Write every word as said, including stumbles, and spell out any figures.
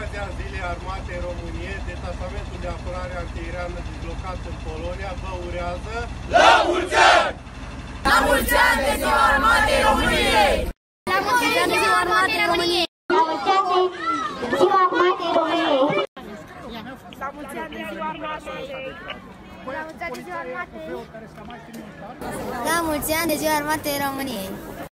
ocazia Zilei Armatei României, Detașamentul de Apărare Antiaeriană dislocat în Polonia vă urează la mulți ani! La mulți ani de Ziua Armatei României! La mulți ani de Ziua Armatei României! La mulți ani de Ziua Armatei României! La mulți ani de Ziua Armatei! La mulți ani de Ziua Armatei României!